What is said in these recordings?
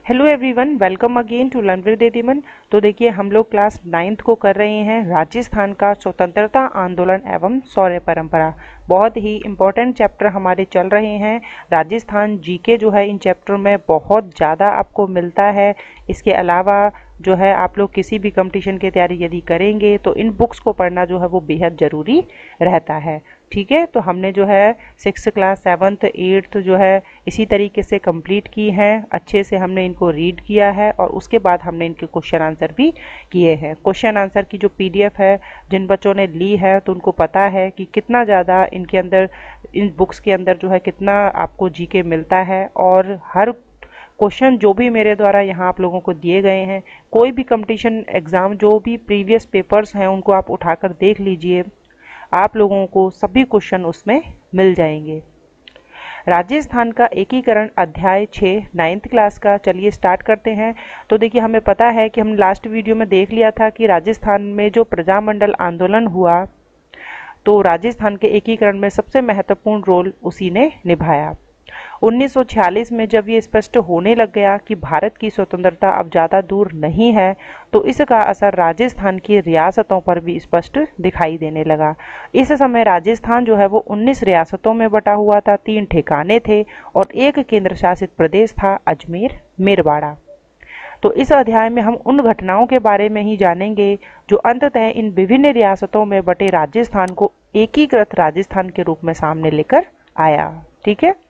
Hello everyone, welcome again to learn with Didiman. तो देखिए, हम लोग क्लास 9th को कर रहे हैं राजस्थान का स्वतंत्रता आंदोलन एवं शौर्य परंपरा। बहुत ही इम्पोर्टेंट चैप्टर हमारे चल रहे हैं। राजस्थान जीके जो है इन चैप्टर में बहुत ज़्यादा आपको मिलता है। इसके अलावा जो है आप लोग किसी भी कंपटीशन की तैयारी यदि करेंगे तो इन बुक्स को पढ़ना जो है वो बेहद ज़रूरी रहता है। ठीक है, तो हमने जो है 6th क्लास 7th 8th जो है इसी तरीके से कंप्लीट की हैं। अच्छे से हमने इनको रीड किया है और उसके बाद हमने इनके क्वेश्चन आंसर भी किए हैं। क्वेश्चन आंसर की जो पीडीएफ है, जिन बच्चों ने ली है तो उनको पता है कि कितना ज़्यादा इनके अंदर, इन बुक्स के अंदर जो है कितना आपको जीके मिलता है। और हर क्वेश्चन जो भी मेरे द्वारा यहाँ आप लोगों को दिए गए हैं, कोई भी कंपटीशन एग्ज़ाम जो भी प्रीवियस पेपर्स हैं उनको आप उठाकर देख लीजिए, आप लोगों को सभी क्वेश्चन उसमें मिल जाएंगे। राजस्थान का एकीकरण अध्याय 6 9th क्लास का, चलिए स्टार्ट करते हैं। तो देखिए, हमें पता है कि हम लास्ट वीडियो में देख लिया था कि राजस्थान में जो प्रजामंडल आंदोलन हुआ तो राजस्थान के एकीकरण में सबसे महत्वपूर्ण रोल उसी ने निभाया। 1946 में जब ये स्पष्ट होने लग गया कि भारत की स्वतंत्रता अब ज़्यादा दूर नहीं है तो इसका असर राजस्थान की रियासतों पर भी स्पष्ट दिखाई देने लगा। इस समय राजस्थान जो है वो 19 रियासतों में बटा हुआ था, 3 ठिकाने थे और एक केंद्र शासित प्रदेश था अजमेर मेरवाड़ा। तो इस अध्याय में हम उन घटनाओं के बारे में ही जानेंगे जो अंततः इन विभिन्न रियासतों में बटे राजस्थान को एकीकृत राजस्थान के रूप में सामने लेकर आया। ठीक है,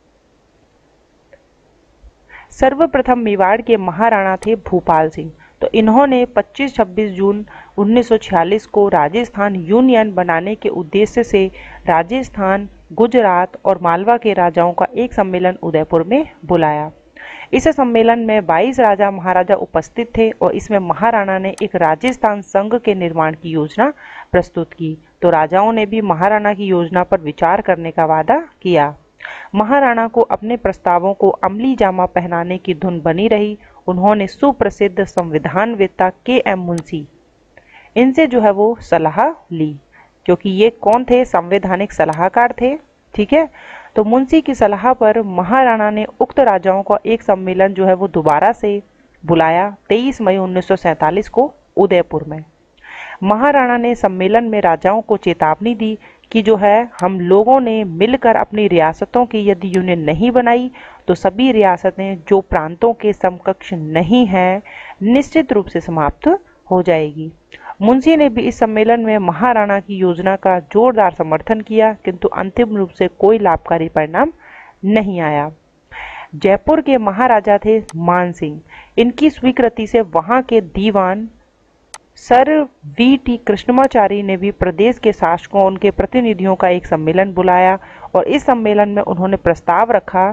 सर्वप्रथम मेवाड़ के महाराणा थे भूपाल सिंह। तो इन्होंने 25-26 जून 1946 को राजस्थान यूनियन बनाने के उद्देश्य से राजस्थान, गुजरात और मालवा के राजाओं का एक सम्मेलन उदयपुर में बुलाया। इस सम्मेलन में 22 राजा महाराजा उपस्थित थे और इसमें महाराणा ने एक राजस्थान संघ के निर्माण की योजना प्रस्तुत की। तो राजाओं ने भी महाराणा की योजना पर विचार करने का वादा किया। महाराणा को अपने प्रस्तावों को अमली जामा पहनाने की धुन बनी रही। उन्होंने सुप्रसिद्ध संविधानवेत्ता के.एम. मुंशी, इनसे जो है वो सलाह ली, क्योंकि ये कौन थे? संवैधानिक सलाहकार थे। ठीक है, तो मुंशी की सलाह पर महाराणा ने उक्त राजाओं का एक सम्मेलन जो है वो दोबारा से बुलाया 23 मई 1947 को उदयपुर में। महाराणा ने सम्मेलन में राजाओं को चेतावनी दी कि जो है हम लोगों ने मिलकर अपनी रियासतों की यदि यूनियन नहीं बनाई तो सभी रियासतें जो प्रांतों के समकक्ष नहीं हैं निश्चित रूप से समाप्त हो जाएगी। मुंशी ने भी इस सम्मेलन में महाराणा की योजना का जोरदार समर्थन किया, किंतु अंतिम रूप से कोई लाभकारी परिणाम नहीं आया। जयपुर के महाराजा थे मान सिंह। इनकी स्वीकृति से वहां के दीवान सर वी.टी. कृष्णमाचारी ने भी प्रदेश के शासकों, उनके प्रतिनिधियों का एक सम्मेलन बुलाया और इस सम्मेलन में उन्होंने प्रस्ताव रखा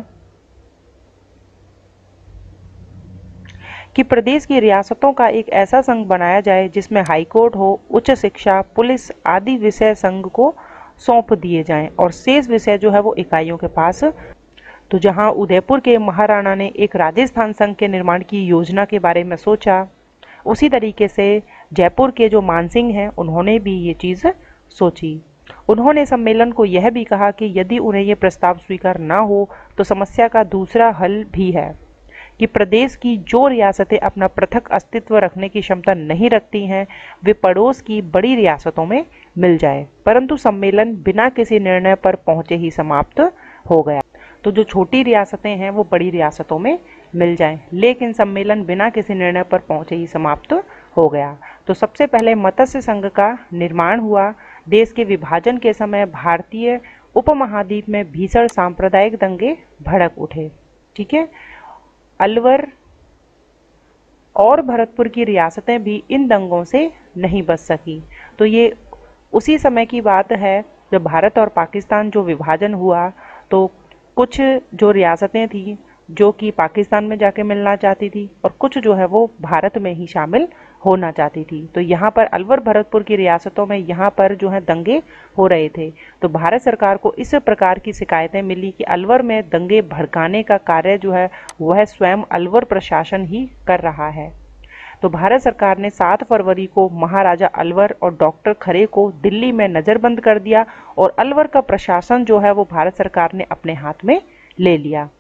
कि प्रदेश की रियासतों का एक ऐसा संघ बनाया जाए जिसमें हाईकोर्ट हो, उच्च शिक्षा, पुलिस आदि विषय संघ को सौंप दिए जाएं और शेष विषय जो है वो इकाइयों के पास। तो जहां उदयपुर के महाराणा ने एक राजस्थान संघ के निर्माण की योजना के बारे में सोचा, उसी तरीके से जयपुर के जो मानसिंह हैं उन्होंने भी ये चीज़ सोची। उन्होंने सम्मेलन को यह भी कहा कि यदि उन्हें ये प्रस्ताव स्वीकार ना हो तो समस्या का दूसरा हल भी है कि प्रदेश की जो रियासतें अपना पृथक अस्तित्व रखने की क्षमता नहीं रखती हैं वे पड़ोस की बड़ी रियासतों में मिल जाए। परंतु सम्मेलन बिना किसी निर्णय पर पहुंचे ही समाप्त हो गया। तो जो छोटी रियासतें हैं वो बड़ी रियासतों में मिल जाएं, लेकिन सम्मेलन बिना किसी निर्णय पर पहुंचे ही समाप्त हो गया। तो सबसे पहले मत्स्य संघ का निर्माण हुआ। देश के विभाजन के समय भारतीय उपमहाद्वीप में भीषण सांप्रदायिक दंगे भड़क उठे। ठीक है, अलवर और भरतपुर की रियासतें भी इन दंगों से नहीं बच सकी। तो ये उसी समय की बात है जब भारत और पाकिस्तान जो विभाजन हुआ तो कुछ जो रियासतें थी जो कि पाकिस्तान में जाके मिलना चाहती थी और कुछ जो है वो भारत में ही शामिल होना चाहती थी। तो यहाँ पर अलवर भरतपुर की रियासतों में यहाँ पर जो है दंगे हो रहे थे। तो भारत सरकार को इस प्रकार की शिकायतें मिली कि अलवर में दंगे भड़काने का कार्य जो है वह स्वयं अलवर प्रशासन ही कर रहा है। तो भारत सरकार ने 7 फरवरी को महाराजा अलवर और डॉक्टर खरे को दिल्ली में नज़रबंद कर दिया और अलवर का प्रशासन जो है वो भारत सरकार ने अपने हाथ में ले लिया।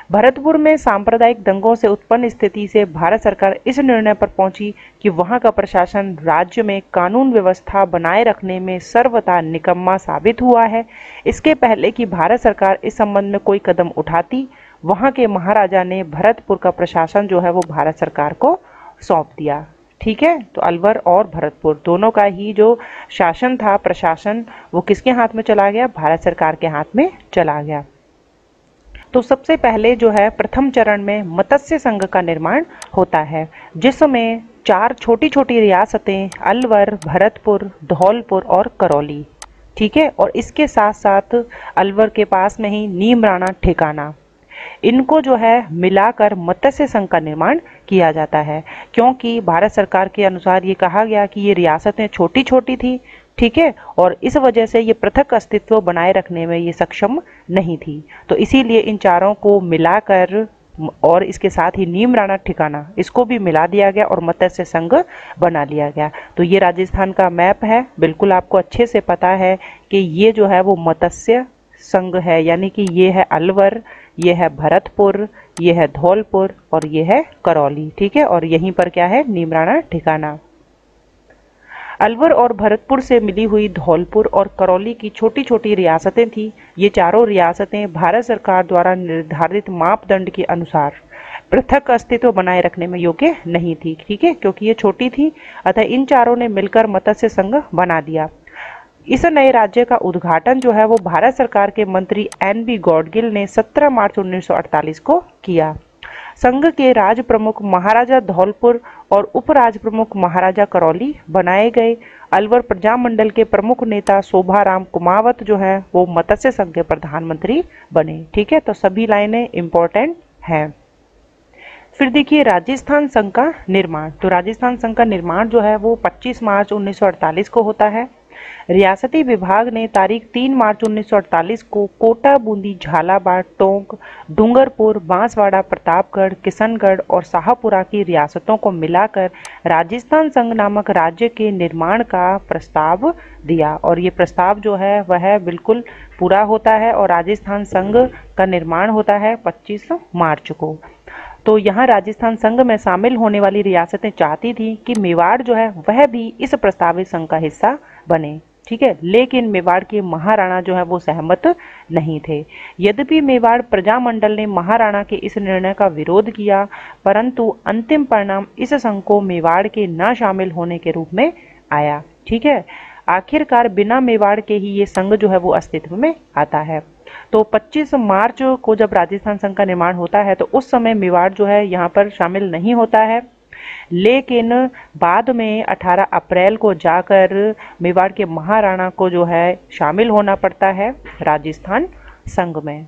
भरतपुर में सांप्रदायिक दंगों से उत्पन्न स्थिति से भारत सरकार इस निर्णय पर पहुंची कि वहां का प्रशासन राज्य में कानून व्यवस्था बनाए रखने में सर्वथा निकम्मा साबित हुआ है। इसके पहले कि भारत सरकार इस संबंध में कोई कदम उठाती, वहां के महाराजा ने भरतपुर का प्रशासन जो है वो भारत सरकार को सौंप दिया। ठीक है, तो अलवर और भरतपुर दोनों का ही जो शासन था, प्रशासन, वो किसके हाथ में चला गया? भारत सरकार के हाथ में चला गया। तो सबसे पहले जो है प्रथम चरण में मत्स्य संघ का निर्माण होता है, जिसमें 4 छोटी छोटी रियासतें अलवर, भरतपुर, धौलपुर और करौली, ठीक है, और इसके साथ साथ अलवर के पास में ही नीमराणा ठिकाना, इनको जो है मिलाकर मत्स्य संघ का निर्माण किया जाता है। क्योंकि भारत सरकार के अनुसार ये कहा गया कि ये रियासतें छोटी छोटी थी, ठीक है, और इस वजह से ये पृथक अस्तित्व बनाए रखने में ये सक्षम नहीं थी, तो इसीलिए इन चारों को मिलाकर और इसके साथ ही नीमराणा ठिकाना, इसको भी मिला दिया गया और मत्स्य संघ बना लिया गया। तो ये राजस्थान का मैप है, बिल्कुल आपको अच्छे से पता है कि ये जो है वो मत्स्य संघ है, यानी कि ये है अलवर, ये है भरतपुर, ये है धौलपुर और ये है करौली, ठीक है, और यहीं पर क्या है? नीमराणा ठिकाना। अलवर और भरतपुर से मिली हुई धौलपुर और करौली की छोटी छोटी रियासतें थी। ये चारों रियासतें भारत सरकार द्वारा निर्धारित मापदंड के अनुसार पृथक अस्तित्व बनाए रखने में योग्य नहीं थी, ठीक है, क्योंकि ये छोटी थी, अतः इन चारों ने मिलकर मत्स्य संघ बना दिया। इस नए राज्य का उद्घाटन जो है वो भारत सरकार के मंत्री NB गौडगिल ने 17 मार्च 1948 को किया। संघ के राज प्रमुख महाराजा धौलपुर और उपराज प्रमुख महाराजा करौली बनाए गए। अलवर प्रजामंडल के प्रमुख नेता शोभाराम कुमावत जो है वो मत्स्य संघ के प्रधानमंत्री बने, ठीक है, तो सभी लाइनें इंपॉर्टेंट हैं। फिर देखिए राजस्थान संघ का निर्माण। तो राजस्थान संघ का निर्माण जो है वो 25 मार्च 1948 को होता है। रियासती विभाग ने तारीख 3 मार्च 1948 को कोटा, बूंदी, झालावाड़, टोंक, डूंगरपुर, बांसवाड़ा, प्रतापगढ़, किशनगढ़ और शाहपुरा की रियासतों को मिलाकर राजस्थान संघ नामक राज्य के निर्माण का प्रस्ताव दिया, और ये प्रस्ताव जो है वह बिल्कुल पूरा होता है और राजस्थान संघ का निर्माण होता है 25 मार्च को। तो यहाँ राजस्थान संघ में शामिल होने वाली रियासतें चाहती थी कि मेवाड़ जो है वह भी इस प्रस्तावित संघ का हिस्सा बने, ठीक है, लेकिन मेवाड़ के महाराणा जो है वो सहमत नहीं थे। यद्यपि मेवाड़ प्रजामंडल ने महाराणा के इस निर्णय का विरोध किया, परंतु अंतिम परिणाम इस संघ को मेवाड़ के न शामिल होने के रूप में आया, ठीक है। आखिरकार बिना मेवाड़ के ही ये संघ जो है वो अस्तित्व में आता है। तो 25 मार्च को जब राजस्थान संघ का निर्माण होता है तो उस समय मेवाड़ जो है यहाँ पर शामिल नहीं होता है, लेकिन बाद में 18 अप्रैल को जाकर मेवाड़ के महाराणा को जो है शामिल होना पड़ता है राजस्थान संघ में।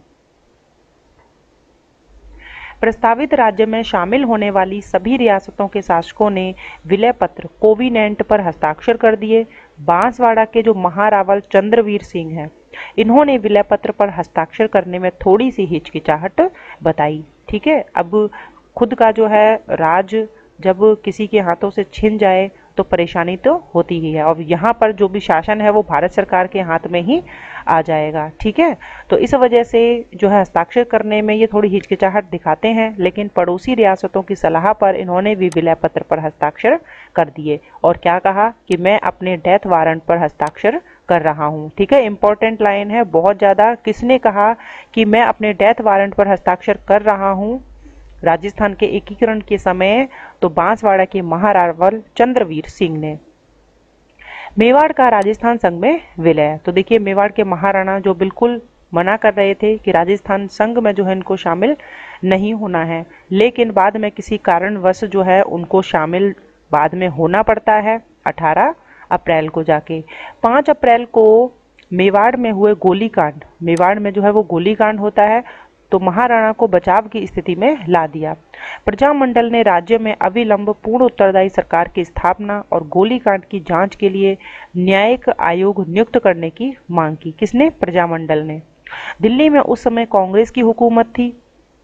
प्रस्तावित राज्य में शामिल होने वाली सभी रियासतों के शासकों ने विलय पत्र कोविनेंट पर हस्ताक्षर कर दिए। बांसवाड़ा के जो महारावल चंद्रवीर सिंह हैं, इन्होंने विलय पत्र पर हस्ताक्षर करने में थोड़ी सी हिचकिचाहट बताई, ठीक है। अब खुद का जो है राज जब किसी के हाथों से छिन जाए तो परेशानी तो होती ही है, और यहाँ पर जो भी शासन है वो भारत सरकार के हाथ में ही आ जाएगा, ठीक है। तो इस वजह से जो है हस्ताक्षर करने में ये थोड़ी हिचकिचाहट दिखाते हैं, लेकिन पड़ोसी रियासतों की सलाह पर इन्होंने भी विलय पत्र पर हस्ताक्षर कर दिए और क्या कहा कि मैं अपने डेथ वारंट पर हस्ताक्षर कर रहा हूँ, ठीक है। इंपॉर्टेंट लाइन है बहुत ज़्यादा। किसने कहा कि मैं अपने डेथ वारंट पर हस्ताक्षर कर रहा हूँ राजस्थान के एकीकरण के समय? तो बांसवाड़ा के महारावल चंद्रवीर सिंह ने। मेवाड़ का राजस्थान संघ में विलय। तो देखिए मेवाड़ के महाराणा जो बिल्कुल मना कर रहे थे कि राजस्थान संघ में जो है इनको शामिल नहीं होना है, लेकिन बाद में किसी कारणवश जो है उनको शामिल बाद में होना पड़ता है 18 अप्रैल को जाके। 5 अप्रैल को मेवाड़ में हुए गोलीकांड, मेवाड़ में जो है वो गोलीकांड होता है, तो महाराणा को बचाव की स्थिति में ला दिया। प्रजामंडल ने राज्य में अविलंब पूर्ण उत्तरदायी सरकार की स्थापना और गोलीकांड की जांच के लिए न्यायिक आयोग नियुक्त करने की मांग की। किसने? प्रजामंडल ने। दिल्ली में उस समय कांग्रेस की हुकूमत थी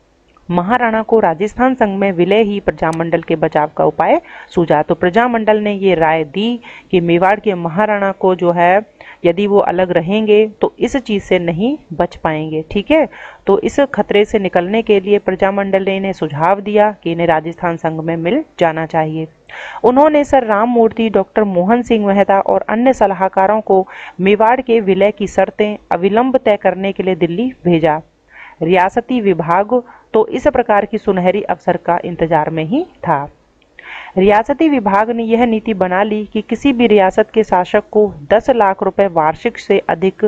महाराणा को राजस्थान संघ में विलय ही प्रजामंडल के बचाव का उपाय सूझा। तो प्रजामंडल ने ये राय दी कि मेवाड़ के महाराणा को जो है यदि वो अलग रहेंगे तो इस चीज से नहीं बच पाएंगे। ठीक है, तो इस खतरे से निकलने के लिए प्रजामंडल ने इन्हें सुझाव दिया कि इन्हें राजस्थान संघ में मिल जाना चाहिए। उन्होंने सर राम मूर्ति, डॉक्टर मोहन सिंह मेहता और अन्य सलाहकारों को मेवाड़ के विलय की शर्तें अविलंब तय करने के लिए दिल्ली भेजा। रियासती विभाग तो इस प्रकार की सुनहरी अवसर का इंतजार में ही था। रियासती विभाग ने यह नीति बना ली कि किसी भी रियासत के शासक को 10 लाख रुपए वार्षिक से अधिक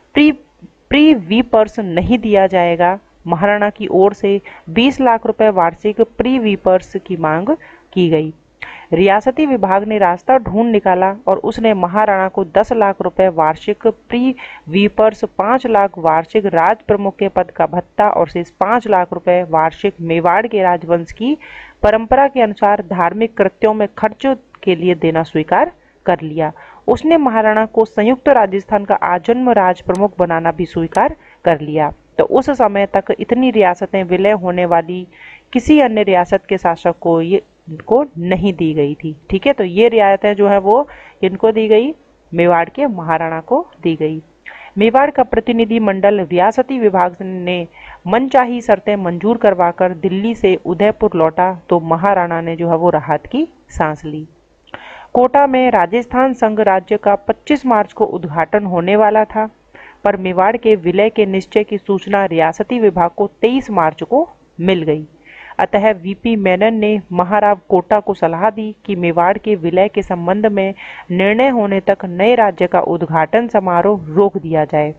प्रीवीपर्स नहीं दिया जाएगा। महाराणा की ओर से 20 लाख रुपए वार्षिक प्रीवीपर्स की मांग की गई। रियासती विभाग ने रास्ता ढूंढ निकाला और उसने महाराणा को 10 लाख रुपए वार्षिक प्रीवीपर्स, 5 लाख वार्षिक राज प्रमुख के पद का भत्ता और शेष 5 लाख रुपए वार्षिक मेवाड़ के राजवंश की परंपरा के अनुसार धार्मिक कृत्यों में खर्च के लिए देना स्वीकार कर लिया। उसने महाराणा को संयुक्त राजस्थान का आजन्म राज प्रमुख बनाना भी स्वीकार कर लिया। तो उस समय तक इतनी रियासतें विलय होने वाली किसी अन्य रियासत के शासक को नहीं दी गई थी। ठीक है, तो ये रियायतें जो है वो इनको दी गई, मेवाड़ के महाराणा को दी गई। मेवाड़ का प्रतिनिधि मंडल रियासती विभाग ने मनचाही शर्तें मंजूर करवाकर दिल्ली से उदयपुर लौटा तो महाराणा ने जो है वो राहत की सांस ली। कोटा में राजस्थान संघ राज्य का 25 मार्च को उद्घाटन होने वाला था, पर मेवाड़ के विलय के निश्चय की सूचना रियासती विभाग को 23 मार्च को मिल गई। अतः वीपी मेनन ने महाराव कोटा को सलाह दी कि मेवाड़ के विलय के संबंध में निर्णय होने तक नए राज्य का उद्घाटन समारोह रोक दिया जाए।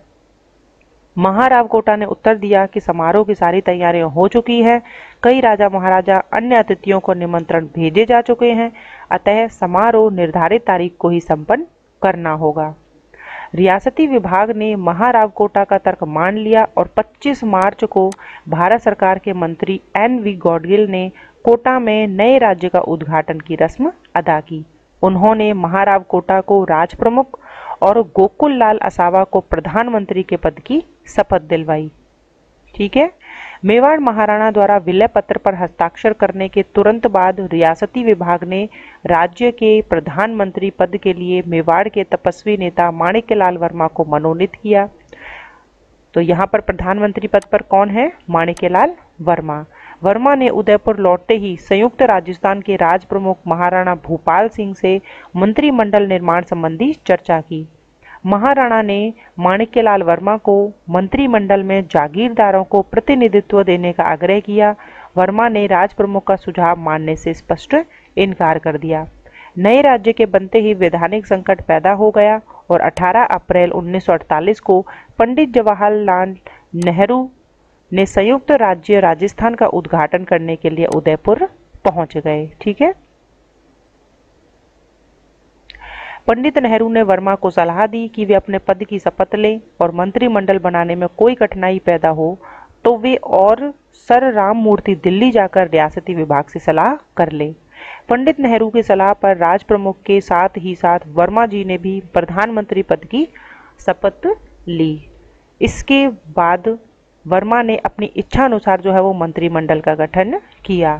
महाराव कोटा ने उत्तर दिया कि समारोह की सारी तैयारियां हो चुकी है, कई राजा महाराजा अन्य अतिथियों को निमंत्रण भेजे जा चुके हैं, अतः समारोह निर्धारित तारीख को ही संपन्न करना होगा। रियासती विभाग ने महाराव कोटा का तर्क मान लिया और 25 मार्च को भारत सरकार के मंत्री एन.वी. गॉडगिल ने कोटा में नए राज्य का उद्घाटन की रस्म अदा की। उन्होंने महाराव कोटा को राज प्रमुख और गोकुल लाल असावा को प्रधानमंत्री के पद की शपथ दिलवाई। ठीक है, मेवाड़ महाराणा द्वारा विलय पत्र पर हस्ताक्षर करने के तुरंत बाद रियासती विभाग ने राज्य के प्रधानमंत्री पद के लिए मेवाड़ के तपस्वी नेता माणिक्यलाल वर्मा को मनोनीत किया। तो यहाँ पर प्रधानमंत्री पद पर कौन है? माणिक्यलाल वर्मा। वर्मा ने उदयपुर लौटते ही संयुक्त राजस्थान के राज प्रमुख महाराणा भूपाल सिंह से मंत्रिमंडल निर्माण संबंधी चर्चा की। महाराणा ने माणिक्यलाल वर्मा को मंत्रिमंडल में जागीरदारों को प्रतिनिधित्व देने का आग्रह किया। वर्मा ने राज प्रमुख का सुझाव मानने से स्पष्ट इनकार कर दिया। नए राज्य के बनते ही वैधानिक संकट पैदा हो गया और 18 अप्रैल 1948 को पंडित जवाहरलाल नेहरू ने संयुक्त राज्य राजस्थान का उद्घाटन करने के लिए उदयपुर पहुंच गए। ठीक है, पंडित नेहरू ने वर्मा को सलाह दी कि वे अपने पद की शपथ लें और मंत्रिमंडल बनाने में कोई कठिनाई पैदा हो तो वे और सर राम मूर्ति दिल्ली जाकर रियासती विभाग से सलाह कर लें। पंडित नेहरू की सलाह पर राज प्रमुख के साथ ही साथ वर्मा जी ने भी प्रधानमंत्री पद की शपथ ली। इसके बाद वर्मा ने अपनी इच्छा अनुसार जो है वो मंत्रिमंडल का गठन किया।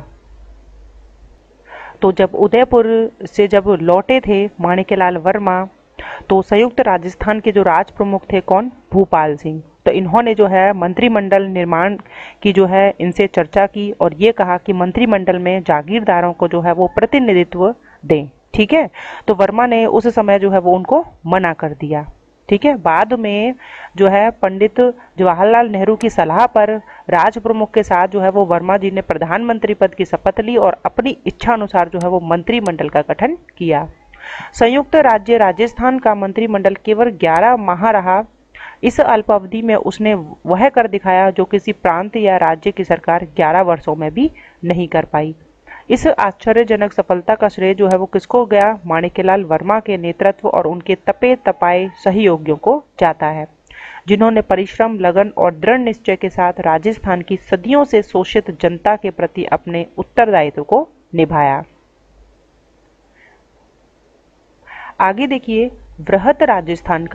तो जब उदयपुर से जब लौटे थे माणिक्यलाल वर्मा तो संयुक्त राजस्थान के जो राज प्रमुख थे कौन? भूपाल सिंह। तो इन्होंने जो है मंत्रिमंडल निर्माण की जो है इनसे चर्चा की और ये कहा कि मंत्रिमंडल में जागीरदारों को जो है वो प्रतिनिधित्व दें। ठीक है, तो वर्मा ने उस समय जो है वो उनको मना कर दिया। ठीक है, बाद में जो है पंडित जवाहरलाल नेहरू की सलाह पर राज प्रमुख के साथ जो है वो वर्मा जी ने प्रधानमंत्री पद की शपथ ली और अपनी इच्छा अनुसार जो है वो मंत्रिमंडल का गठन किया। संयुक्त राज्य राजस्थान का मंत्रिमंडल केवल 11 माह रहा। इस अल्पावधि में उसने वह कर दिखाया जो किसी प्रांत या राज्य की सरकार 11 वर्षों में भी नहीं कर पाई। इस आश्चर्यजनक सफलता का श्रेय जो है वो किसको गया? माणिक्यलाल वर्मा के नेतृत्व और उनके तपे तपाए सहयोगियों को जाता है, जिन्होंने परिश्रम, लगन और दृढ़ निश्चय के साथ राजस्थान की सदियों से शोषित जनता के प्रति अपने उत्तरदायित्व को निभाया। आगे देखिए, वृहत राजस्थान का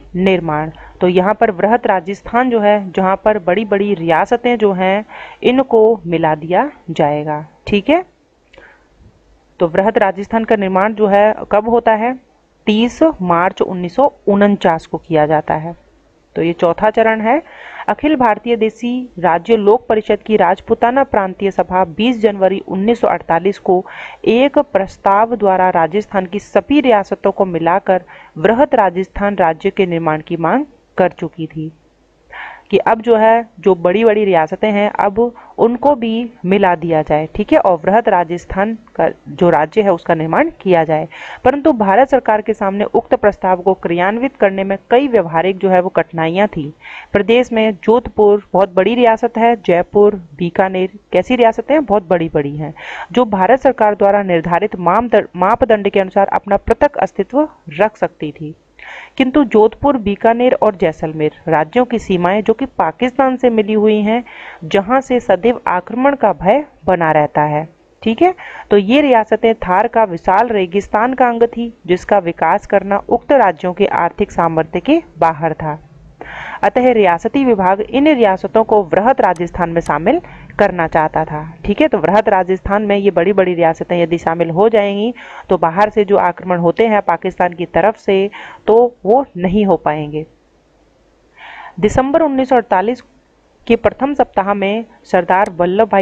निर्माण। तो यहाँ पर वृहत राजस्थान जो है, जहाँ पर बड़ी बड़ी रियासतें जो हैं इनको मिला दिया जाएगा। ठीक है, तो वृहत राजस्थान का निर्माण जो है कब होता है? 30 मार्च 1949 को किया जाता है। तो ये चौथा चरण है। अखिल भारतीय देसी राज्य लोक परिषद की राजपूताना प्रांतीय सभा 20 जनवरी 1948 को एक प्रस्ताव द्वारा राजस्थान की सभी रियासतों को मिलाकर वृहत राजस्थान राज्य के निर्माण की मांग कर चुकी थी कि अब जो है, जो बड़ी बड़ी रियासतें हैं अब उनको भी मिला दिया जाए। ठीक है, और वृहत राजस्थान का जो राज्य है उसका निर्माण किया जाए। परंतु भारत सरकार के सामने उक्त प्रस्ताव को क्रियान्वित करने में कई व्यवहारिक जो है वो कठिनाइयां थी। प्रदेश में जोधपुर बहुत बड़ी रियासत है, जयपुर, बीकानेर कैसी रियासतें हैं? बहुत बड़ी बड़ी हैं, जो भारत सरकार द्वारा निर्धारित मापदंड के अनुसार अपना पृथक अस्तित्व रख सकती थी। किंतु जोधपुर, बीकानेर और जैसलमेर राज्यों की सीमाएं जो कि पाकिस्तान से मिली हुई हैं, जहां से सदैव आक्रमण का भय बना रहता है। ठीक है, तो ये रियासतें थार का विशाल रेगिस्तान का अंग थी, जिसका विकास करना उक्त राज्यों के आर्थिक सामर्थ्य के बाहर था। अतः रियासती विभाग इन रियासतों को वृहत राजस्थान में शामिल करना चाहता था। ठीक है, तो वृहत राजस्थान में ये बड़ी बड़ी रियासतें यदि शामिल हो जाएंगी तो बाहर से जो आक्रमण होते हैं पाकिस्तान की तरफ से, तो वो नहीं हो पाएंगे। दिसंबर 1948 के प्रथम सप्ताह में सरदार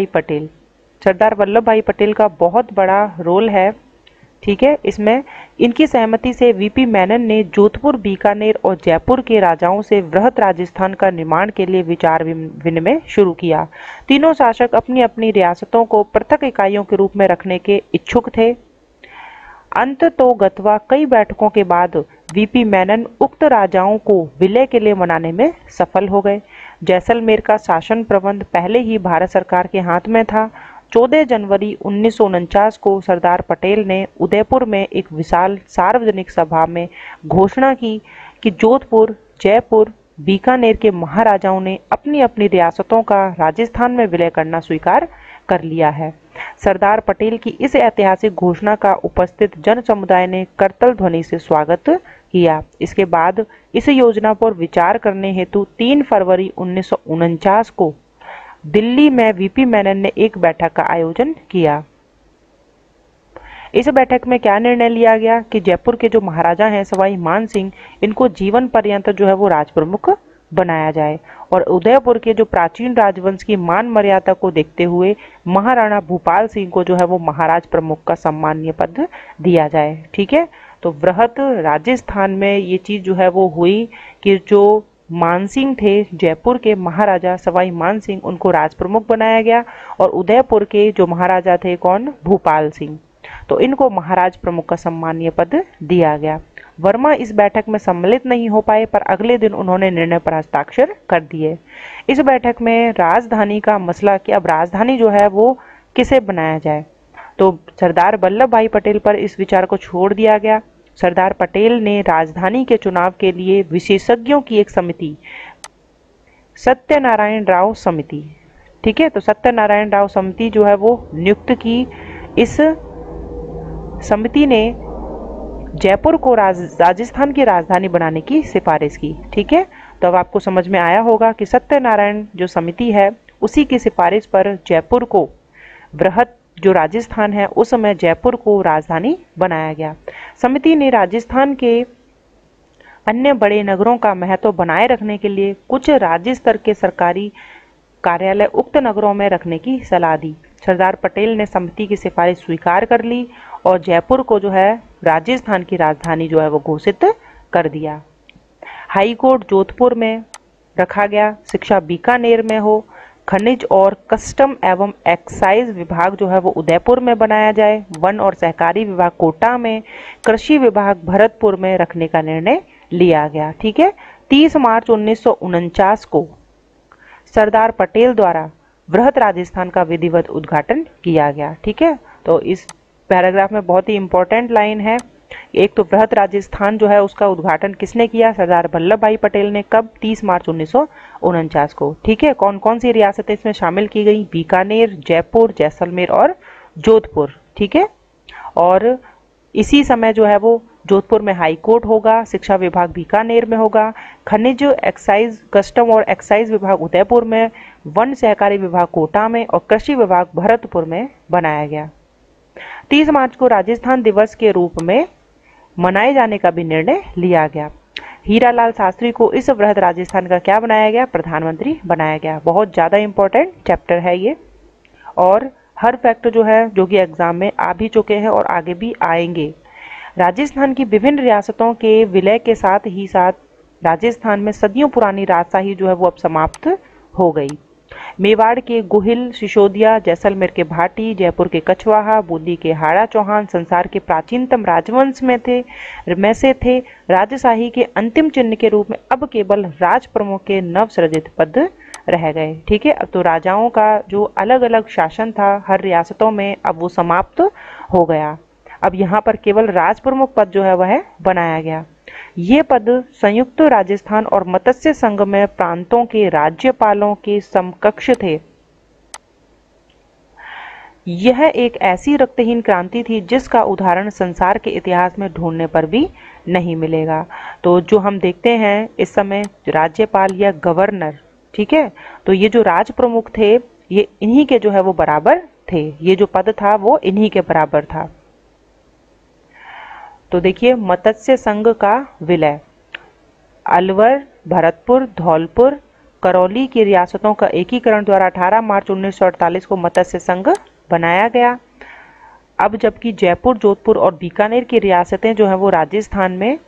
वल्लभ भाई पटेल का बहुत बड़ा रोल है। ठीक है, इसमें इनकी सहमति से वीपी मेनन ने जोधपुर, बीकानेर और जयपुर के राजाओं से वृहत राजस्थान का निर्माण के लिए विचार विनिमय शुरू किया। तीनों शासक अपनी अपनी रियासतों को पृथक इकाइयों के रूप में रखने के इच्छुक थे। अंततोगत्वा कई बैठकों के बाद वीपी मेनन उक्त राजाओं को विलय के लिए मनाने में सफल हो गए। जैसलमेर का शासन प्रबंध पहले ही भारत सरकार के हाथ में था। 14 जनवरी 1949 को सरदार पटेल ने उदयपुर में एक विशाल सार्वजनिक सभा में घोषणा की कि जोधपुर, जयपुर, बीकानेर के महाराजाओं ने अपनी अपनी रियासतों का राजस्थान में विलय करना स्वीकार कर लिया है। सरदार पटेल की इस ऐतिहासिक घोषणा का उपस्थित जन समुदाय ने करतल ध्वनि से स्वागत किया। इसके बाद इस योजना पर विचार करने हेतु 3 फरवरी 1949 को दिल्ली में वीपी मेनन ने एक बैठक का आयोजन किया। इस बैठक में क्या निर्णय लिया गया कि जयपुर के जो महाराजा हैं सवाई मान सिंह, इनको जीवन पर्यंत जो है वो राज प्रमुख बनाया जाए और उदयपुर के जो प्राचीन राजवंश की मान मर्यादा को देखते हुए महाराणा भूपाल सिंह को जो है वो महाराज प्रमुख का सम्मानीय पद दिया जाए। ठीक है, तो वृहत राजस्थान में ये चीज जो है वो हुई कि जो मानसिंह थे, जयपुर के महाराजा सवाई मान सिंह, उनको राज प्रमुख बनाया गया और उदयपुर के जो महाराजा थे कौन? भूपाल सिंह, तो इनको महाराज प्रमुख का सम्मानीय पद दिया गया। वर्मा इस बैठक में सम्मिलित नहीं हो पाए, पर अगले दिन उन्होंने निर्णय पर हस्ताक्षर कर दिए। इस बैठक में राजधानी का मसला कि अब राजधानी जो है वो किसे बनाया जाए, तो सरदार वल्लभ भाई पटेल पर इस विचार को छोड़ दिया गया। सरदार पटेल ने राजधानी के चुनाव के लिए विशेषज्ञों की एक समिति, सत्यनारायण राव समिति, ठीक है, तो सत्यनारायण राव समिति जो है वो नियुक्त की। इस समिति ने जयपुर को राजस्थान की राजधानी बनाने की सिफारिश की। ठीक है, तो अब आपको समझ में आया होगा कि सत्यनारायण जो समिति है उसी की सिफारिश पर जयपुर को, वृहत जो राजस्थान है उस समय जयपुर को राजधानी बनाया गया। समिति ने राजस्थान के अन्य बड़े नगरों का महत्व बनाए रखने के लिए कुछ राज्य स्तर के सरकारी कार्यालय उक्त नगरों में रखने की सलाह दी। सरदार पटेल ने समिति की सिफारिश स्वीकार कर ली और जयपुर को जो है राजस्थान की राजधानी जो है वो घोषित कर दिया। हाई कोर्ट जोधपुर में रखा गया, शिक्षा बीकानेर में हो, खनिज और कस्टम एवं एक्साइज विभाग जो है वो उदयपुर में बनाया जाए, वन और सहकारी विभाग कोटा में, कृषि विभाग भरतपुर में रखने का निर्णय लिया गया। ठीक है, 30 मार्च 1949 को सरदार पटेल द्वारा वृहत राजस्थान का विधिवत उद्घाटन किया गया। ठीक है, तो इस पैराग्राफ में बहुत ही इंपॉर्टेंट लाइन है। एक तो वृहत राजस्थान जो है उसका उद्घाटन किसने किया? सरदार वल्लभ भाई पटेल ने। कब? 30 मार्च 1949 को। ठीक है, कौन कौन सी रियासतें इसमें शामिल की गई? बीकानेर, जयपुर, जैसलमेर और जोधपुर। ठीक है, और इसी समय जो है वो जोधपुर में हाई कोर्ट होगा, शिक्षा विभाग बीकानेर में होगा, खनिज एक्साइज कस्टम और एक्साइज विभाग उदयपुर में, वन सहकारी विभाग कोटा में और कृषि विभाग भरतपुर में बनाया गया। 30 मार्च को राजस्थान दिवस के रूप में मनाए जाने का भी निर्णय लिया गया। हीरालाल शास्त्री को इस वृहद राजस्थान का क्या बनाया गया? प्रधानमंत्री बनाया गया। बहुत ज़्यादा इंपॉर्टेंट चैप्टर है ये, और हर फैक्ट जो है जो कि एग्जाम में आ भी चुके हैं और आगे भी आएंगे। राजस्थान की विभिन्न रियासतों के विलय के साथ ही साथ राजस्थान में सदियों पुरानी राजशाही जो है वो अब समाप्त हो गई। मेवाड़ के गोहिल, सिसोदिया, जैसलमेर के भाटी, जयपुर के कछवाहा, बूंदी के हाड़ा चौहान संसार के प्राचीनतम राजवंश में से थे। राजशाही के अंतिम चिन्ह के रूप में अब केवल राज प्रमुख के नवसृजित पद रह गए। ठीक है, अब तो राजाओं का जो अलग अलग शासन था हर रियासतों में अब वो समाप्त हो गया। अब यहाँ पर केवल राज प्रमुख पद जो है वह बनाया गया। ये पद संयुक्त राजस्थान और मत्स्य संघ में प्रांतों के राज्यपालों के समकक्ष थे। यह एक ऐसी रक्तहीन क्रांति थी जिसका उदाहरण संसार के इतिहास में ढूंढने पर भी नहीं मिलेगा। तो जो हम देखते हैं इस समय राज्यपाल या गवर्नर, ठीक है, तो ये जो राज प्रमुख थे ये इन्हीं के जो है वो बराबर थे। ये जो पद था वो इन्हीं के बराबर था। तो देखिए, मत्स्य संघ का विलय, अलवर, भरतपुर, धौलपुर, करौली की रियासतों का एकीकरण द्वारा 18 मार्च 1948 को मत्स्य संघ बनाया गया। अब जबकि जयपुर, जोधपुर और बीकानेर की रियासतें जो हैं वो राजस्थान में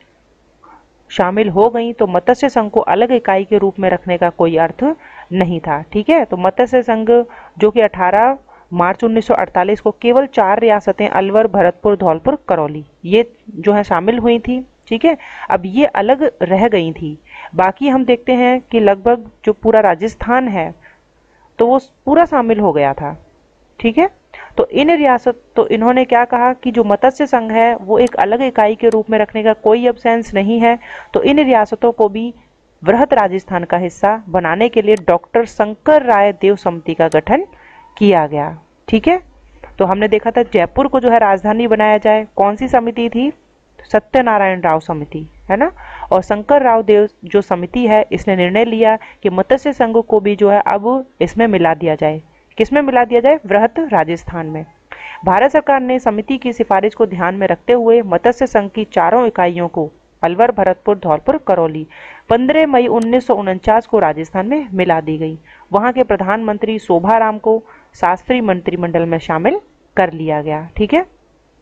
शामिल हो गई, तो मत्स्य संघ को अलग इकाई के रूप में रखने का कोई अर्थ नहीं था। ठीक है, तो मत्स्य संघ जो कि 18 मार्च 1948 को केवल 4 रियासतें अलवर, भरतपुर, धौलपुर, करौली ये जो है शामिल हुई थी। ठीक है, अब ये अलग रह गई थी। बाकी हम देखते हैं कि लगभग जो पूरा राजस्थान है तो वो पूरा शामिल हो गया था। ठीक है, तो इन्होंने क्या कहा कि जो मत्स्य संघ है वो एक अलग इकाई के रूप में रखने का कोई अब सेंस नहीं है, तो इन रियासतों को भी वृहद राजस्थान का हिस्सा बनाने के लिए डॉक्टर शंकर राय देव समिति का गठन किया गया। ठीक है, तो हमने देखा था जयपुर को जो है राजधानी बनाया जाए, कौन सी समिति थी? सत्यनारायण राव समिति, है ना। और शंकर राव देव जो समिति है इसने निर्णय लिया कि मत्स्य संघ को भी जो है अब इसमें मिला दिया जाए। किसमें मिला दिया जाए? वृहद राजस्थान में। भारत सरकार ने समिति की सिफारिश को ध्यान में रखते हुए मत्स्य संघ की 4 इकाइयों को अलवर, भरतपुर, धौलपुर, करौली 15 मई 1949 को राजस्थान में मिला दी गई। वहां के प्रधानमंत्री शोभाराम को शास्त्री मंत्रिमंडल में शामिल कर लिया गया। ठीक है,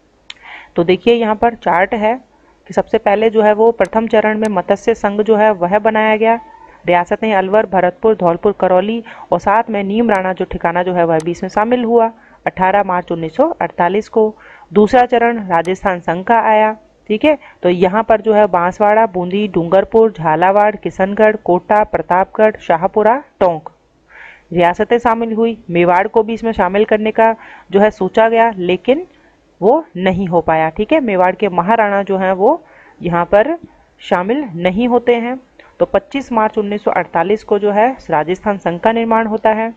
तो देखिए यहाँ पर चार्ट है कि सबसे पहले जो है वो प्रथम चरण में मत्स्य संघ जो है वह बनाया गया। रियासतें अलवर, भरतपुर, धौलपुर, करौली और साथ में नीम राणा जो ठिकाना जो है वह भी इसमें शामिल हुआ 18 मार्च 1948 को। दूसरा चरण राजस्थान संघ का आया। ठीक है, तो यहाँ पर जो है बांसवाड़ा, बूंदी, डूंगरपुर, झालावाड़, किशनगढ़, कोटा, प्रतापगढ़, शाहपुरा, टोंक रियासतें शामिल हुई। मेवाड़ को भी इसमें शामिल करने का जो है सोचा गया, लेकिन वो नहीं हो पाया। ठीक है, मेवाड़ के महाराणा जो हैं वो यहाँ पर शामिल नहीं होते हैं। तो 25 मार्च 1948 को जो है राजस्थान संघ का निर्माण होता है।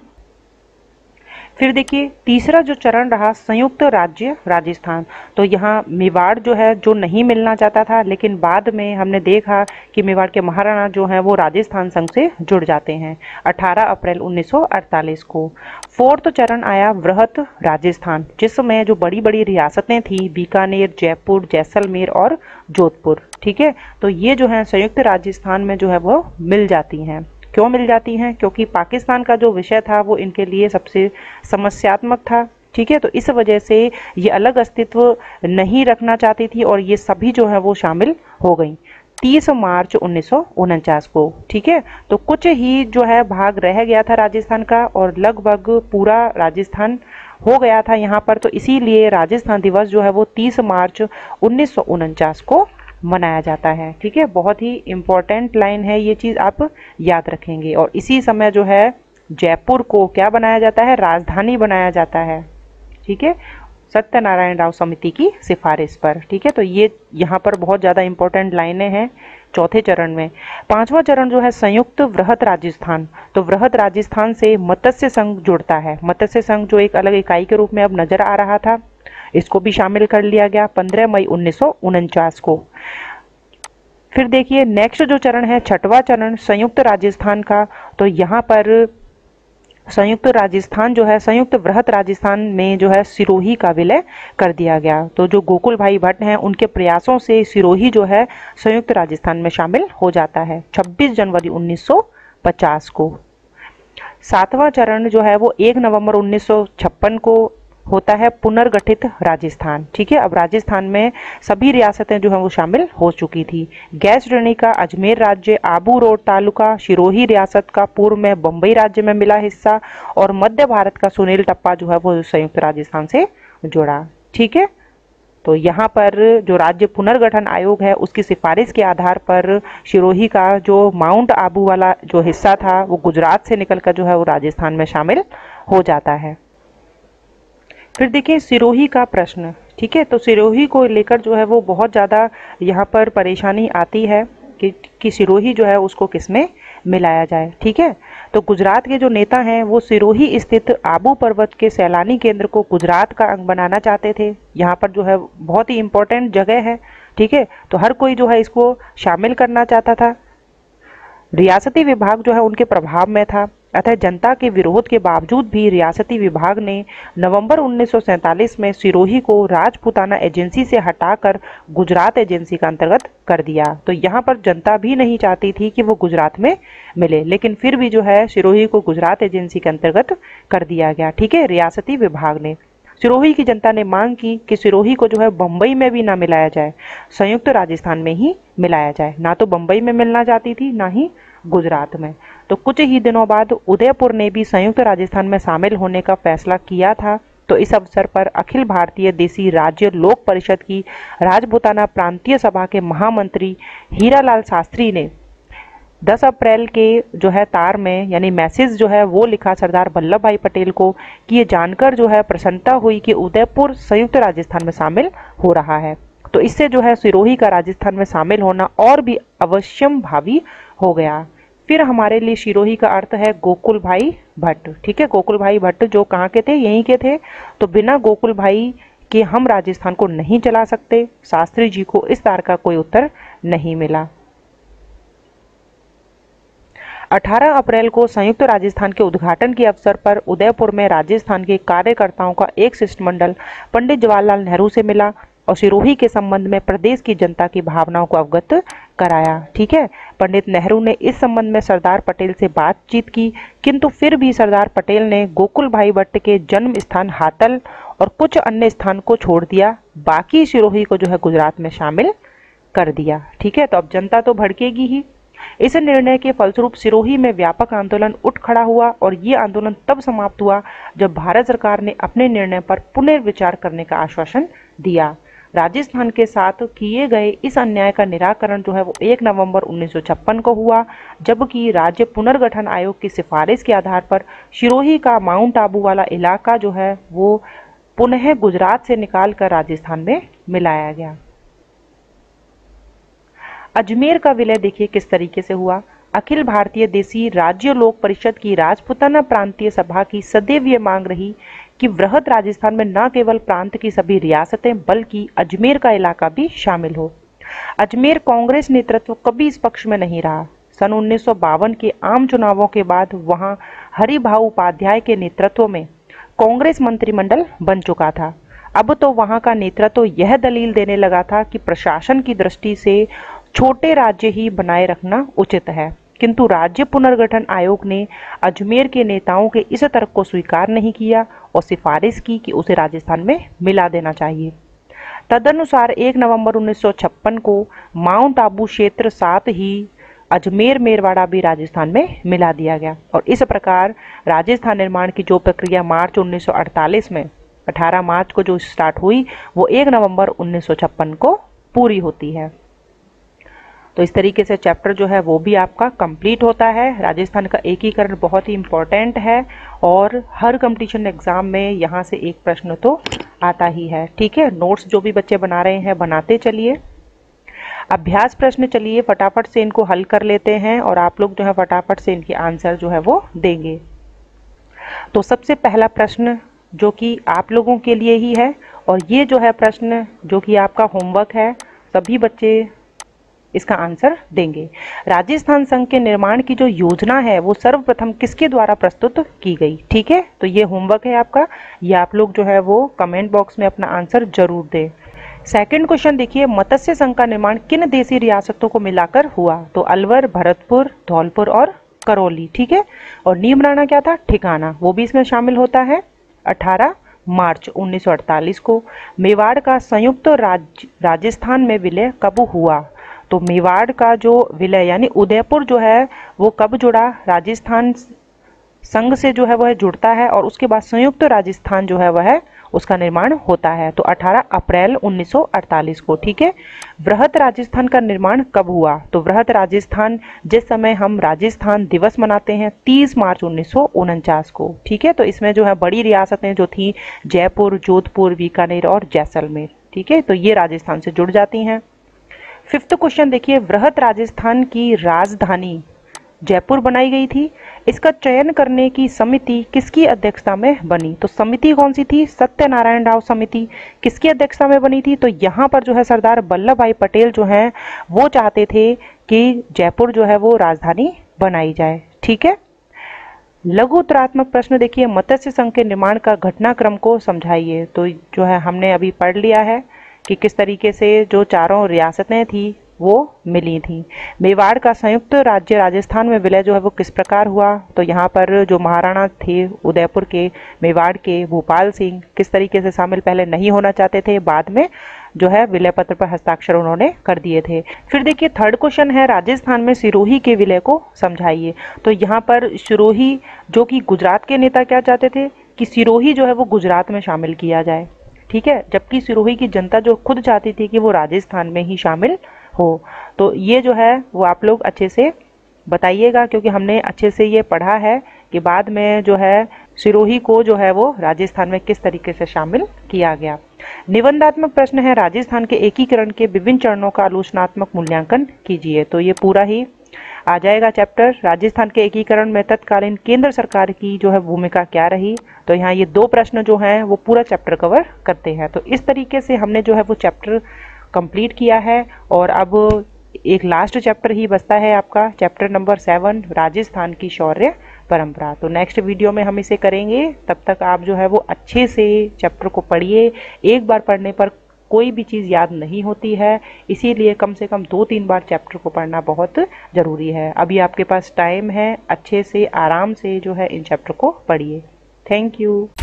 फिर देखिए तीसरा जो चरण रहा संयुक्त राज्य राजस्थान। तो यहाँ मेवाड़ जो है जो नहीं मिलना चाहता था, लेकिन बाद में हमने देखा कि मेवाड़ के महाराणा जो हैं वो राजस्थान संघ से जुड़ जाते हैं 18 अप्रैल 1948 को। फोर्थ चरण आया वृहद राजस्थान, जिसमें जो बड़ी बड़ी रियासतें थी बीकानेर, जयपुर, जैसलमेर और जोधपुर। ठीक है, तो ये जो है संयुक्त राजस्थान में जो है वो मिल जाती हैं। क्यों मिल जाती हैं? क्योंकि पाकिस्तान का जो विषय था वो इनके लिए सबसे समस्यात्मक था। ठीक है, तो इस वजह से ये अलग अस्तित्व नहीं रखना चाहती थी और ये सभी जो है वो शामिल हो गई 30 मार्च 1949 को। ठीक है, तो कुछ ही जो है भाग रह गया था राजस्थान का और लगभग पूरा राजस्थान हो गया था यहाँ पर। तो इसीलिए राजस्थान दिवस जो है वो 30 मार्च 1949 को मनाया जाता है। ठीक है, बहुत ही इम्पोर्टेंट लाइन है, ये चीज़ आप याद रखेंगे। और इसी समय जो है जयपुर को क्या बनाया जाता है? राजधानी बनाया जाता है। ठीक है, सत्यनारायण राव समिति की सिफारिश पर। ठीक है, तो ये यहाँ पर बहुत ज़्यादा इम्पोर्टेंट लाइनें हैं चौथे चरण में। पांचवा चरण जो है संयुक्त वृहद राजस्थान। तो वृहद राजस्थान से मत्स्य संघ जुड़ता है। मत्स्य संघ जो एक अलग इकाई के रूप में अब नजर आ रहा था, इसको भी शामिल कर लिया गया 15 मई 1949 को। फिर देखिए नेक्स्ट जो चरण है, छठवां चरण संयुक्त राजस्थान का, तो यहाँ पर संयुक्त राजस्थान जो है, संयुक्त वृहत राजस्थान में जो है सिरोही का विलय कर दिया गया। तो जो गोकुल भाई भट्ट हैं उनके प्रयासों से सिरोही जो है संयुक्त राजस्थान में शामिल हो जाता है 26 जनवरी 1950 को। सातवां चरण जो है वो 1 नवंबर 1956 को होता है, पुनर्गठित राजस्थान। ठीक है, अब राजस्थान में सभी रियासतें जो हैं वो शामिल हो चुकी थी। गैस श्रेणी का अजमेर राज्य, आबू रोड तालुका, सिरोही रियासत का पूर्व में बम्बई राज्य में मिला हिस्सा, और मध्य भारत का सुनील टप्पा जो है वो संयुक्त राजस्थान से जुड़ा। ठीक है, तो यहाँ पर जो राज्य पुनर्गठन आयोग है उसकी सिफारिश के आधार पर सिरोही का जो माउंट आबू वाला जो हिस्सा था वो गुजरात से निकलकर जो है वो राजस्थान में शामिल हो जाता है। फिर देखिए सिरोही का प्रश्न। ठीक है, तो सिरोही को लेकर जो है वो बहुत ज़्यादा यहाँ पर परेशानी आती है कि सिरोही जो है उसको किसमें मिलाया जाए। ठीक है, तो गुजरात के जो नेता हैं वो सिरोही स्थित आबू पर्वत के सैलानी केंद्र को गुजरात का अंग बनाना चाहते थे। यहाँ पर जो है बहुत ही इम्पोर्टेंट जगह है। ठीक है, तो हर कोई जो है इसको शामिल करना चाहता था। रियासती विभाग जो है उनके प्रभाव में था, अतः जनता के विरोध के बावजूद भी रियासती विभाग ने नवंबर 1947 में सिरोही को राजपूताना एजेंसी से हटाकर गुजरात एजेंसी का अंतर्गत कर दिया। तो यहाँ पर जनता भी नहीं चाहती थी कि वो गुजरात में मिले, लेकिन फिर भी जो है सिरोही को गुजरात एजेंसी के अंतर्गत कर दिया गया। ठीक है, रियासती विभाग ने। सिरोही की जनता ने मांग की कि सिरोही को जो है बम्बई में भी ना मिलाया जाए, संयुक्त राजस्थान में ही मिलाया जाए। ना तो बम्बई में मिलना चाहती थी, ना ही गुजरात में। तो कुछ ही दिनों बाद उदयपुर ने भी संयुक्त राजस्थान में शामिल होने का फैसला किया था। तो इस अवसर पर अखिल भारतीय देसी राज्य लोक परिषद की राजपूताना प्रांतीय सभा के महामंत्री हीरालाल शास्त्री ने 10 अप्रैल के जो है तार में यानी मैसेज जो है वो लिखा सरदार वल्लभ भाई पटेल को कि ये जानकर जो है प्रसन्नता हुई कि उदयपुर संयुक्त राजस्थान में शामिल हो रहा है। तो इससे जो है सिरोही का राजस्थान में शामिल होना और भी अवश्यम भावी हो गया। फिर हमारे लिए सिरोही का अर्थ है गोकुल भाई भट्ट। ठीक है, गोकुल भाई भट्ट जो कहाँ के थे, यहीं के थे। तो बिना गोकुल भाई के हम राजस्थान को नहीं चला सकते। शास्त्री जी को इस तार का कोई उत्तर नहीं मिला। 18 अप्रैल को संयुक्त राजस्थान के उद्घाटन के अवसर पर उदयपुर में राजस्थान के कार्यकर्ताओं का एक शिष्टमंडल पंडित जवाहरलाल नेहरू से मिला और सिरोही के संबंध में प्रदेश की जनता की भावनाओं को अवगत कराया। ठीक है, पंडित नेहरू ने इस संबंध में सरदार पटेल से बातचीत की, किंतु फिर भी सरदार पटेल ने गोकुल भाई भट्ट के जन्म स्थान हातल और कुछ अन्य स्थान को छोड़ दिया, बाकी सिरोही को जो है गुजरात में शामिल कर दिया। ठीक है, तो अब जनता तो भड़केगी ही। इस निर्णय के फलस्वरूप सिरोही में व्यापक आंदोलन उठ खड़ा हुआ और ये आंदोलन तब समाप्त हुआ जब भारत सरकार ने अपने निर्णय पर पुनर्विचार करने का आश्वासन दिया। राजस्थान के साथ किए गए इस अन्याय का निराकरण जो है वो 1 नवंबर 1956 को हुआ, जबकि राज्य पुनर्गठन आयोग की सिफारिश के आधार पर सिरोही का माउंट आबू वाला इलाका जो है वो पुनः गुजरात से निकालकर राजस्थान में मिलाया गया। अजमेर का विलय देखिए किस तरीके से हुआ। अखिल भारतीय देसी राज्य लोक परिषद की राजपूताना प्रांतीय सभा की सदैव ये मांग रही कि वृहद राजस्थान में न केवल प्रांत की सभी रियासतें बल्कि अजमेर का इलाका भी शामिल हो। अजमेर कांग्रेस नेतृत्व कभी इस पक्ष में नहीं रहा। सन 1952 के आम चुनावों के बाद वहां हरिभाऊ उपाध्याय के नेतृत्व में कांग्रेस मंत्रिमंडल बन चुका था। अब तो वहां का नेतृत्व यह दलील देने लगा था कि प्रशासन की दृष्टि से छोटे राज्य ही बनाए रखना उचित है, किंतु राज्य पुनर्गठन आयोग ने अजमेर के नेताओं के इस तर्क को स्वीकार नहीं किया और सिफारिश की कि उसे राजस्थान में मिला देना चाहिए। तदनुसार 1 नवंबर 1956 को माउंट आबू क्षेत्र साथ ही अजमेर मेरवाड़ा भी राजस्थान में मिला दिया गया और इस प्रकार राजस्थान निर्माण की जो प्रक्रिया मार्च 1948 में 18 मार्च को जो स्टार्ट हुई वो 1 नवंबर 1956 को पूरी होती है। तो इस तरीके से चैप्टर जो है वो भी आपका कंप्लीट होता है। राजस्थान का एकीकरण बहुत ही इम्पोर्टेंट है और हर कंपटीशन एग्जाम में यहाँ से एक प्रश्न तो आता ही है। ठीक है, नोट्स जो भी बच्चे बना रहे हैं बनाते चलिए। अभ्यास प्रश्न चलिए फटाफट से इनको हल कर लेते हैं और आप लोग जो है फटाफट से इनके आंसर जो है वो देंगे। तो सबसे पहला प्रश्न जो कि आप लोगों के लिए ही है, और ये जो है प्रश्न जो कि आपका होमवर्क है, सभी बच्चे इसका आंसर देंगे। राजस्थान संघ के निर्माण की जो योजना है वो सर्वप्रथम किसके द्वारा प्रस्तुत की गई? ठीक है, तो ये होमवर्क है आपका, ये आप लोग जो है वो कमेंट बॉक्स में अपना आंसर जरूर दें। सेकंड क्वेश्चन देखिए, मत्स्य संघ का निर्माण किन देशी रियासतों को मिलाकर हुआ? तो अलवर, भरतपुर, धौलपुर और करौली। ठीक है, और नीमराना क्या था? ठिकाना, वो भी इसमें शामिल होता है। 18 मार्च 1948 को। मेवाड़ का संयुक्त राजस्थान में विलय कब हुआ? तो मेवाड़ का जो विलय यानी उदयपुर जो है वो कब जुड़ा? राजस्थान संघ से जो है वह जुड़ता है और उसके बाद संयुक्त राजस्थान जो है वह उसका निर्माण होता है। तो 18 अप्रैल 1948 को। ठीक है, वृहत राजस्थान का निर्माण कब हुआ? तो वृहत राजस्थान जिस समय हम राजस्थान दिवस मनाते हैं 30 मार्च 1949 को। ठीक है, तो इसमें जो है बड़ी रियासतें जो थी जयपुर, जोधपुर, बीकानेर और जैसलमेर। ठीक है, तो ये राजस्थान से जुड़ जाती हैं। फिफ्थ क्वेश्चन देखिए, वृहत राजस्थान की राजधानी जयपुर बनाई गई थी, इसका चयन करने की समिति किसकी अध्यक्षता में बनी? तो समिति कौन सी थी? सत्यनारायण राव समिति। किसकी अध्यक्षता में बनी थी? तो यहाँ पर जो है सरदार वल्लभ भाई पटेल जो हैं वो चाहते थे कि जयपुर जो है वो राजधानी बनाई जाए। ठीक है, लघु उत्तरात्मक प्रश्न देखिए, मत्स्य संघ के निर्माण का घटनाक्रम को समझाइए। तो जो है हमने अभी पढ़ लिया है कि किस तरीके से जो चारों रियासतें थी वो मिली थी। मेवाड़ का संयुक्त राज्य राजस्थान में विलय जो है वो किस प्रकार हुआ? तो यहाँ पर जो महाराणा थे उदयपुर के, मेवाड़ के, भूपाल सिंह किस तरीके से शामिल पहले नहीं होना चाहते थे, बाद में जो है विलय पत्र पर हस्ताक्षर उन्होंने कर दिए थे। फिर देखिए थर्ड क्वेश्चन है, राजस्थान में सिरोही के विलय को समझाइए। तो यहाँ पर सिरोही जो कि गुजरात के नेता क्या चाहते थे कि सिरोही जो है वो गुजरात में शामिल किया जाए। ठीक है, जबकि सिरोही की जनता जो खुद चाहती थी कि वो राजस्थान में ही शामिल हो। तो ये जो है वो आप लोग अच्छे से बताइएगा, क्योंकि हमने अच्छे से ये पढ़ा है कि बाद में जो है सिरोही को जो है वो राजस्थान में किस तरीके से शामिल किया गया। निबंधात्मक प्रश्न है, राजस्थान के एकीकरण के विभिन्न चरणों का आलोचनात्मक मूल्यांकन कीजिए। तो ये पूरा ही आ जाएगा चैप्टर। राजस्थान के एकीकरण में तत्कालीन केंद्र सरकार की जो है भूमिका क्या रही? तो यहाँ ये 2 प्रश्न जो हैं वो पूरा चैप्टर कवर करते हैं। तो इस तरीके से हमने जो है वो चैप्टर कंप्लीट किया है, और अब एक लास्ट चैप्टर ही बचता है आपका, चैप्टर नंबर 7, राजस्थान की शौर्य परंपरा। तो नेक्स्ट वीडियो में हम इसे करेंगे। तब तक आप जो है वो अच्छे से चैप्टर को पढ़िए। एक बार पढ़ने पर कोई भी चीज़ याद नहीं होती है, इसीलिए कम से कम 2-3 बार चैप्टर को पढ़ना बहुत ज़रूरी है। अभी आपके पास टाइम है, अच्छे से आराम से जो है इन चैप्टर को पढ़िए। Thank you.